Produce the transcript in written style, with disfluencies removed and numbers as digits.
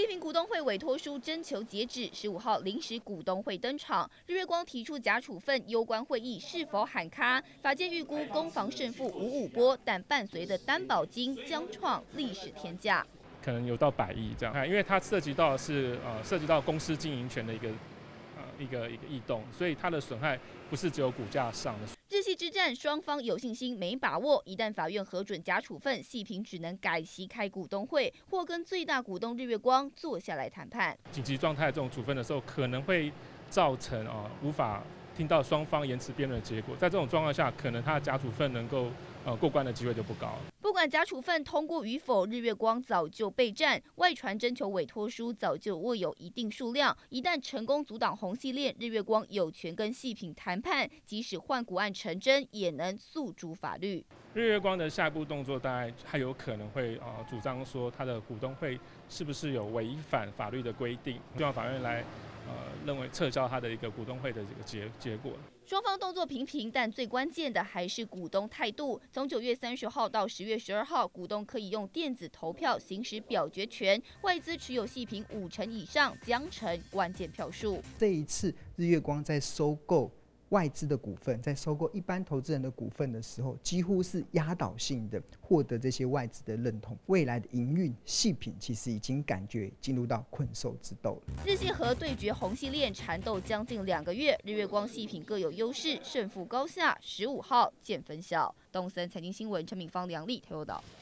品股东会委托书征求截止，15号临时股东会登场。日月光提出假处分，攸关会议是否喊卡？法界预估攻防胜负55波，但伴随的担保金将创历史天价， 可能有到100亿这样。因为它涉及到公司经营权的一个异动，所以它的损害不是只有股价上的。 日系之战，双方有信心没把握。一旦法院核准假处分，细品只能改席开股东会，或跟最大股东日月光坐下来谈判。 紧急状态这种处分的时候，可能会造成无法听到双方言辞辩论的结果。在这种状况下，可能他的假处分能够过关的机会就不高。 不管假处分通过与否，日月光早就备战，外传征求委托书早就握有一定数量。一旦成功阻挡红系列，日月光有权跟细品谈判，即使换股案成真，也能诉诸法律。 日月光的下一步动作，大概还有可能会主张说，他的股东会是不是有违反法律的规定，希望法院来认为撤销他的一个股东会的这个结果。 双方动作频频，但最关键的还是股东态度。从9月30号到10月12号，股东可以用电子投票行使表决权，外资持有细品50%以上将成关键票数。 这一次日月光在收购外资的股份，在收购一般投资人的股份的时候，几乎是压倒性的获得这些外资的认同。未来的营运，细品其实已经感觉进入到困兽之斗了。 日系和对决红系链缠斗将近2个月，日月光、细品各有优势，胜负高下。15号见分晓。东森财经新闻陈敏芳、梁丽台报道。